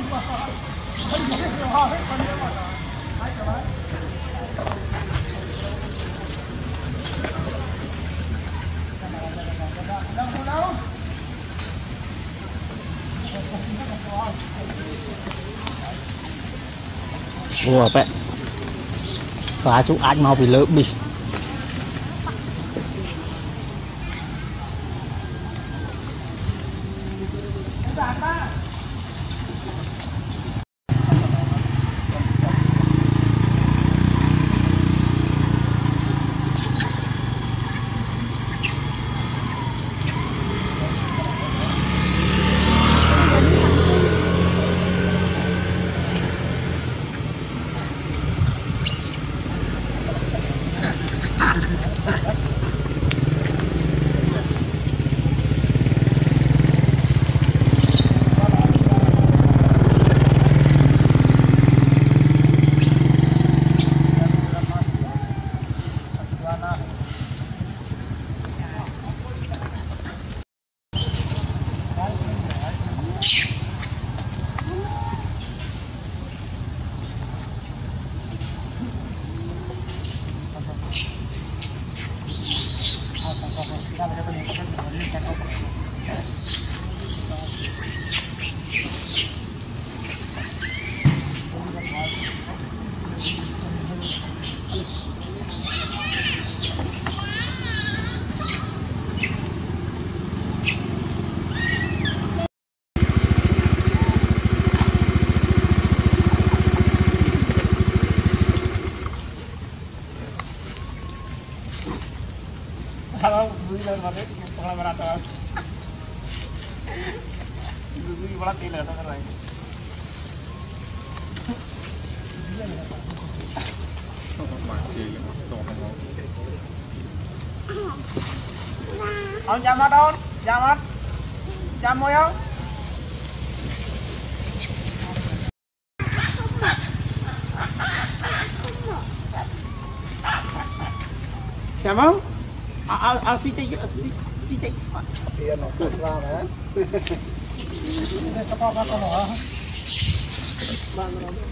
Ủa vậy xóa chú anh mau bị lỡ bị Kalau bulan mana pengalaman atau dulu bulan tidak ada lagi. Ông chạm mắt không? Chạm mắt, chạm môi không? Chạm không? I'll see take spot. Iya, no, lah, eh. Ini apa kamu? Bang.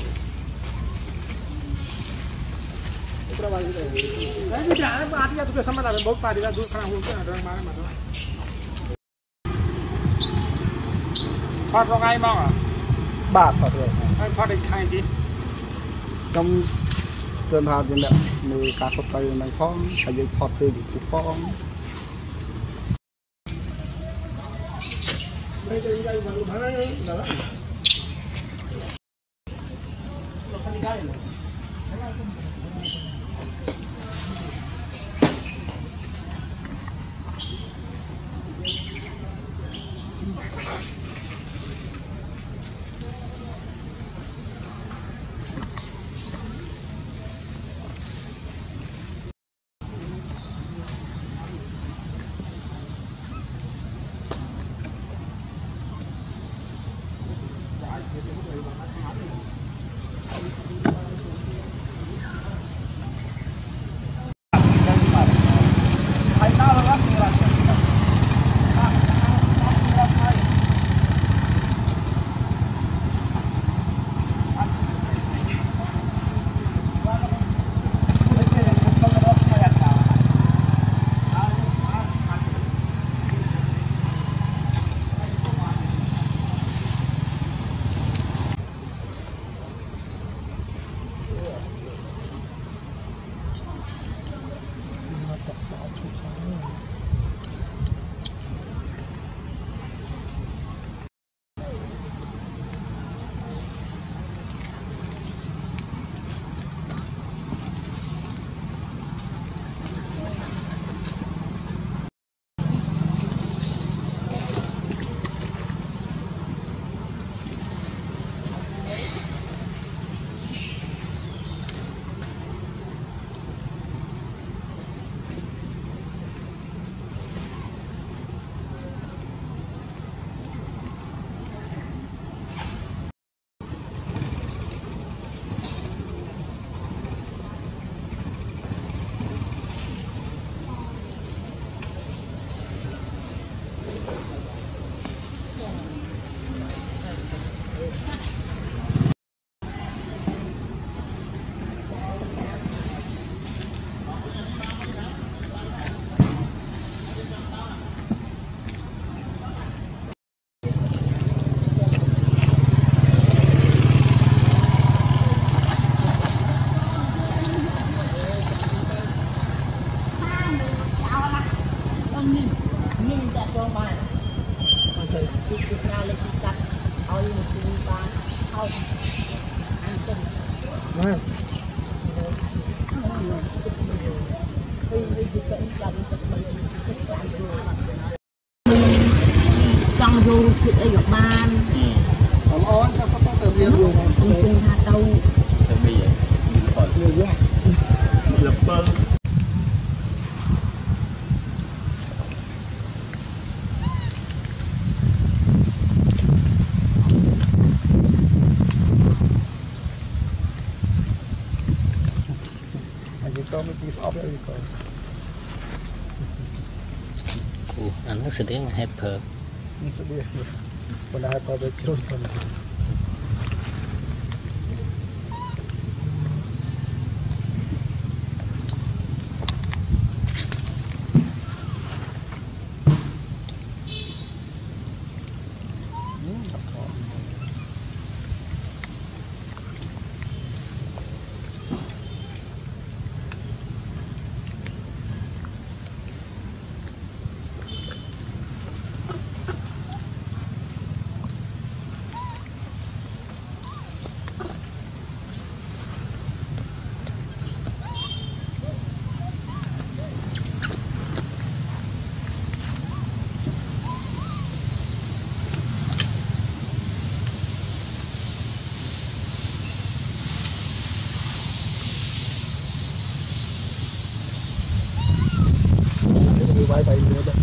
Berapa lagi? Ini jangan mati atau sama lah, bawa padi lah dulu karena hujan ada yang mana. Phạt vào ngay mong à? bạc vào được. Anh phạt định khai gì? Trong cơn hào trên đợt người cá cột tay này phong phải dây phọt từ bị phong. Đây vào lúc này đó. Này. Trong vô thịt ở dọc ban. Ổn cho có tự nhiên luôn. Cùng hạt đâu. Bây giờ Nhiều quá. lập bơ. Có mấy chiếc ốp đấy coi. Anh nó sẽ đến hẹp phở. Nó sẽ đi. Còn ai có được chôn còn. Vai tay nữa đó.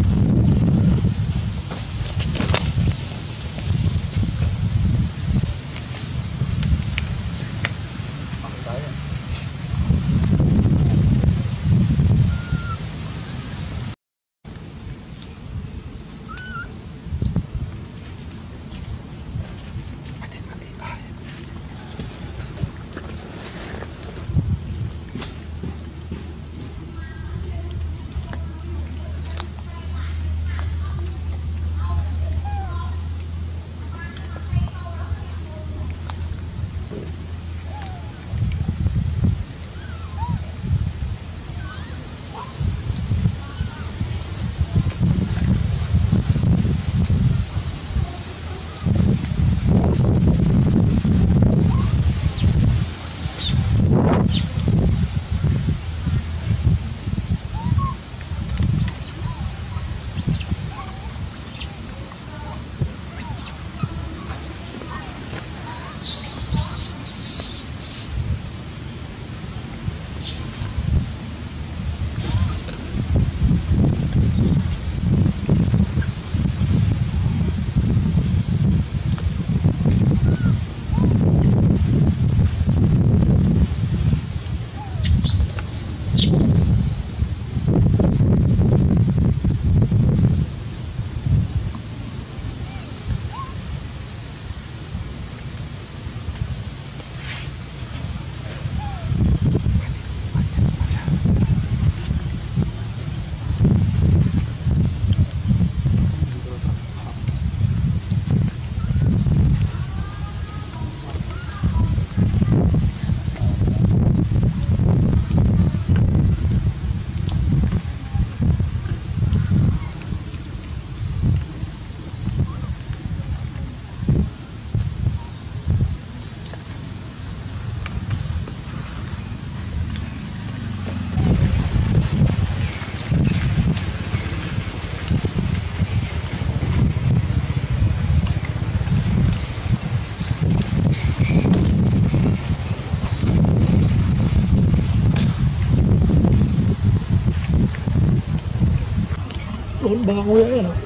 Đốn bao ấy à.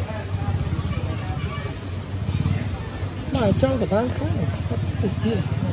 Mà trong cả tháng khác